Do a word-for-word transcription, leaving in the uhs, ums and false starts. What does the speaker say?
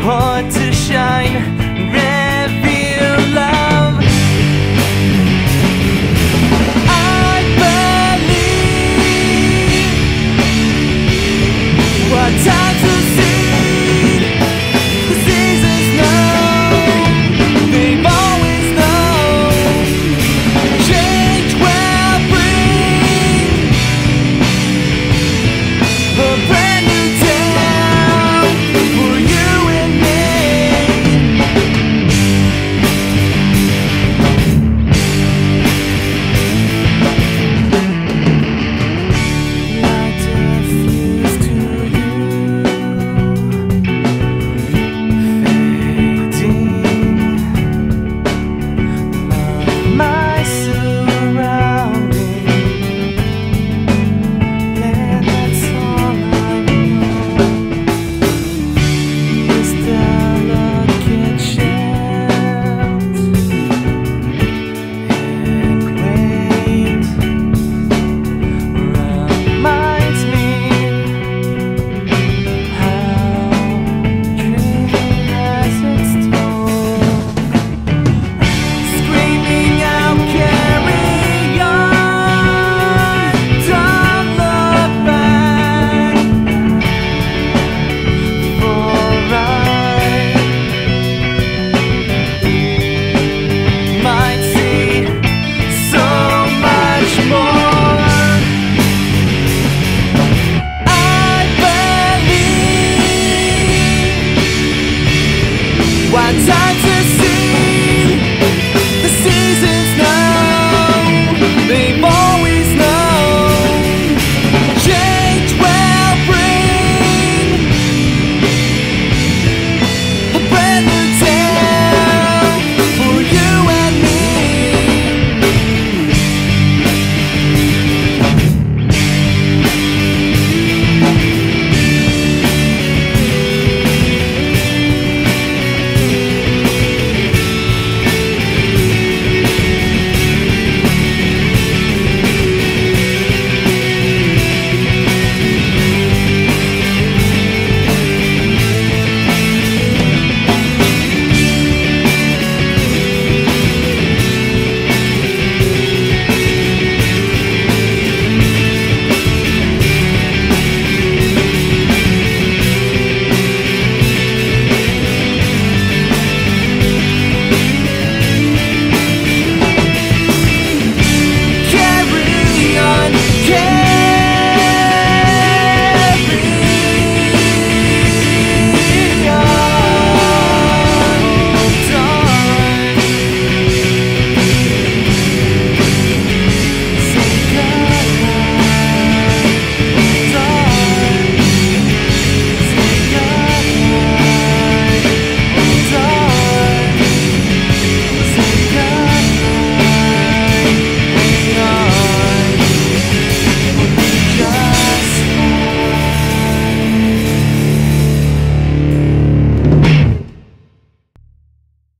want to shine and reveal love. I believe what times will see. The seasons know, they've always known. Change will bring a brand new town for you and me. Light a fuse to you, fading. Love my surroundings, and that's all I know. This delicate shells and quaint reminds me how dreaming has its toll. Screaming out, carry on, don't look back, for I might see so much more. I believe what times